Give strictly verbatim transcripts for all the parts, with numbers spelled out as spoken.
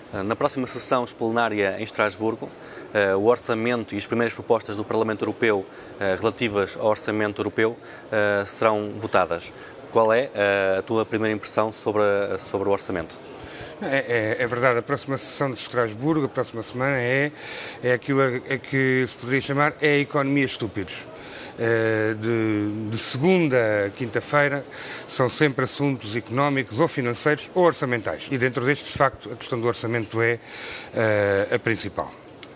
Na próxima sessão plenária em Estrasburgo, o orçamento e as primeiras propostas do Parlamento Europeu relativas ao orçamento europeu serão votadas. Qual é a tua primeira impressão sobre, sobre o orçamento? É, é, é verdade, a próxima sessão de Estrasburgo, a próxima semana, é, é aquilo a, a que se poderia chamar é a economia estúpidos. De, de segunda a quinta-feira são sempre assuntos económicos ou financeiros ou orçamentais. E dentro destes, de facto, a questão do orçamento é uh, a principal.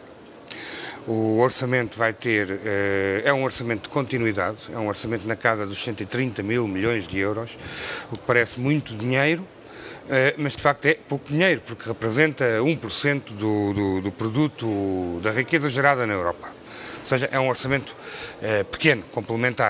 O orçamento vai ter, uh, é um orçamento de continuidade, é um orçamento na casa dos cento e trinta mil milhões de euros, o que parece muito dinheiro, Uh, mas de facto é pouco dinheiro, porque representa um por cento do, do, do produto da riqueza gerada na Europa. Ou seja, é um orçamento uh, pequeno, complementar.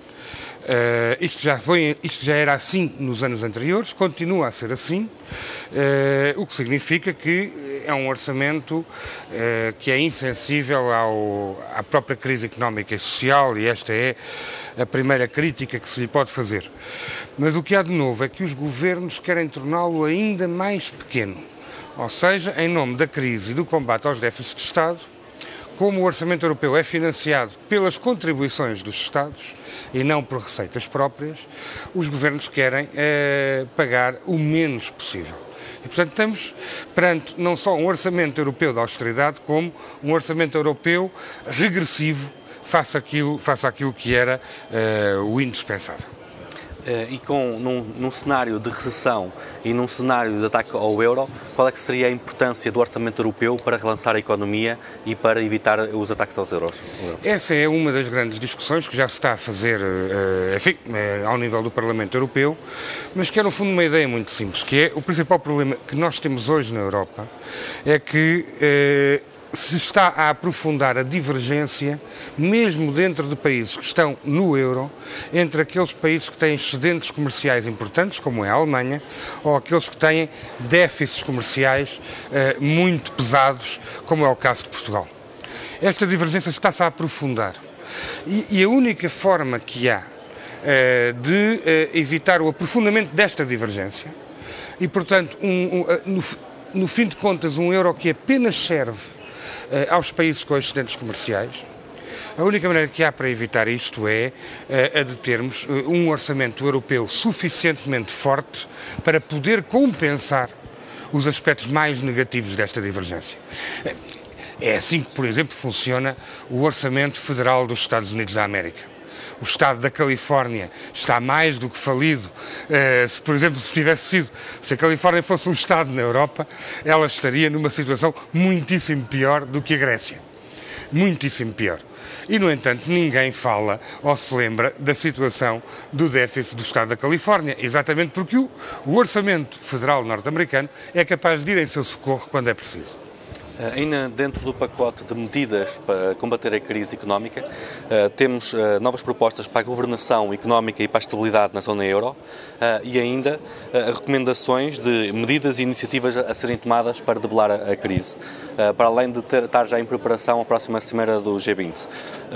Uh, isto, já foi, isto já era assim nos anos anteriores, continua a ser assim, uh, o que significa que é um orçamento uh, que é insensível ao, à própria crise económica e social, e esta é a primeira crítica que se lhe pode fazer. Mas o que há de novo é que os governos querem torná-lo ainda mais pequeno, ou seja, em nome da crise e do combate aos déficits de Estado, como o orçamento europeu é financiado pelas contribuições dos Estados e não por receitas próprias, os governos querem eh, pagar o menos possível. E, portanto, estamos perante não só um orçamento europeu de austeridade, como um orçamento europeu regressivo face àquilo, face àquilo que era eh, o indispensável. E com, num, num cenário de recessão e num cenário de ataque ao euro, qual é que seria a importância do orçamento europeu para relançar a economia e para evitar os ataques aos euros? Essa é uma das grandes discussões que já se está a fazer, enfim, ao nível do Parlamento Europeu, mas que é no fundo uma ideia muito simples, que é o principal problema que nós temos hoje na Europa é que se está a aprofundar a divergência, mesmo dentro de países que estão no euro, entre aqueles países que têm excedentes comerciais importantes, como é a Alemanha, ou aqueles que têm déficits comerciais eh, muito pesados, como é o caso de Portugal. Esta divergência está-se a aprofundar. E, e a única forma que há eh, de eh, evitar o aprofundamento desta divergência, e portanto, um, um, no, no fim de contas, um euro que apenas serve aos países com excedentes comerciais, a única maneira que há para evitar isto é a de termos um orçamento europeu suficientemente forte para poder compensar os aspectos mais negativos desta divergência. É assim que, por exemplo, funciona o Orçamento Federal dos Estados Unidos da América. O Estado da Califórnia está mais do que falido. Uh, se, por exemplo, se tivesse sido, se a Califórnia fosse um Estado na Europa, ela estaria numa situação muitíssimo pior do que a Grécia. Muitíssimo pior. E, no entanto, ninguém fala ou se lembra da situação do déficit do Estado da Califórnia, exatamente porque o, o Orçamento Federal norte-americano é capaz de ir em seu socorro quando é preciso. Ainda dentro do pacote de medidas para combater a crise económica, temos novas propostas para a governação económica e para a estabilidade na zona euro e ainda recomendações de medidas e iniciativas a serem tomadas para debelar a crise, para além de ter, estar já em preparação a próxima cimeira do G vinte.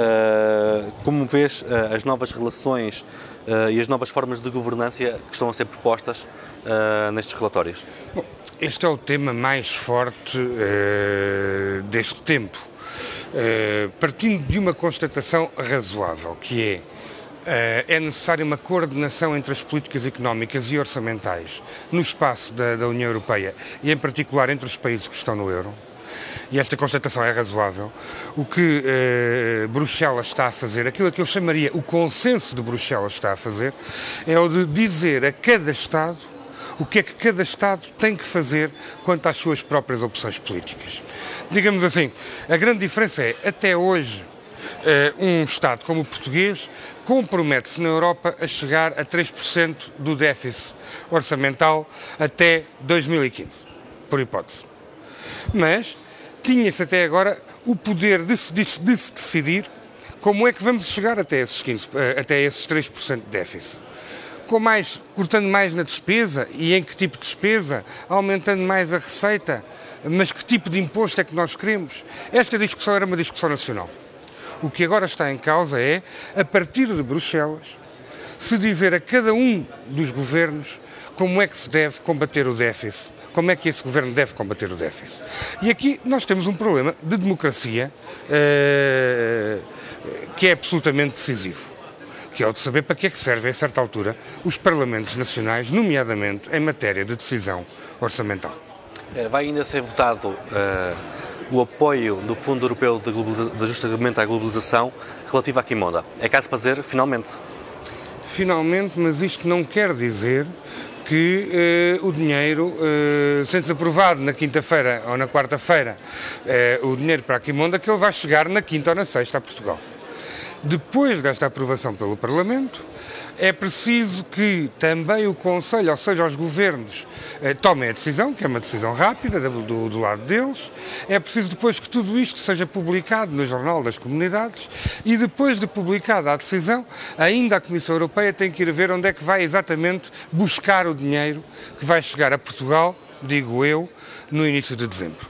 Como vês as novas relações e as novas formas de governança que estão a ser propostas nestes relatórios? Bom, este é o tema mais forte uh, deste tempo, uh, partindo de uma constatação razoável, que é uh, é necessária uma coordenação entre as políticas económicas e orçamentais no espaço da, da União Europeia e, em particular, entre os países que estão no euro. E esta constatação é razoável. O que uh, Bruxelas está a fazer, aquilo que eu chamaria o consenso de Bruxelas está a fazer, é o de dizer a cada Estado o que é que cada Estado tem que fazer quanto às suas próprias opções políticas. Digamos assim, a grande diferença é, até hoje, um Estado como o português compromete-se na Europa a chegar a três por cento do déficit orçamental até dois mil e quinze, por hipótese. Mas tinha-se até agora o poder de se, de se decidir como é que vamos chegar até esses, quinze, até esses três por cento de déficit. Com mais, cortando mais na despesa e em que tipo de despesa, aumentando mais a receita, mas que tipo de imposto é que nós queremos? Esta discussão era uma discussão nacional. O que agora está em causa é, a partir de Bruxelas, se dizer a cada um dos governos como é que se deve combater o déficit, como é que esse governo deve combater o déficit. E aqui nós temos um problema de democracia uh, que é absolutamente decisivo, que é o de saber para que é que servem, a certa altura, os parlamentos nacionais, nomeadamente em matéria de decisão orçamental. Vai ainda ser votado uh, o apoio do Fundo Europeu de, de Ajustamento à Globalização relativo à Quimonda. É caso para dizer, finalmente? Finalmente, mas isto não quer dizer que uh, o dinheiro, uh, sendo aprovado na quinta-feira ou na quarta-feira, uh, o dinheiro para a Quimonda, que ele vai chegar na quinta ou na sexta a Portugal. Depois desta aprovação pelo Parlamento, é preciso que também o Conselho, ou seja, os governos, eh, tomem a decisão, que é uma decisão rápida do, do lado deles. É preciso depois que tudo isto seja publicado no Jornal das Comunidades e depois de publicada a decisão, ainda a Comissão Europeia tem que ir ver onde é que vai exatamente buscar o dinheiro que vai chegar a Portugal, digo eu, no início de dezembro.